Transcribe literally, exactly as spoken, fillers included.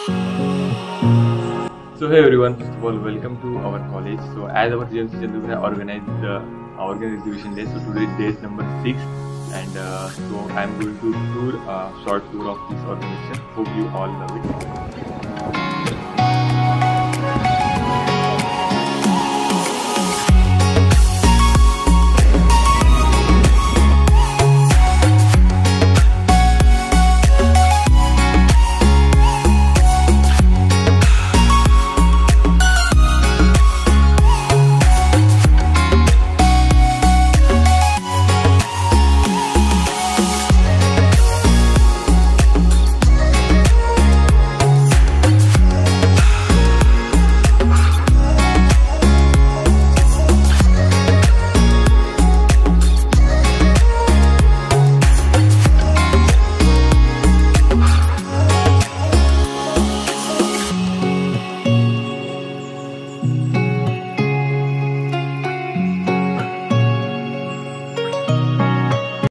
So hey everyone, first of all, welcome to our college. So as our G M C Chandrapur organized the organized exhibition day, so today is day number six, and uh, so I'm going to tour a short tour of this organization. Hope you all love it.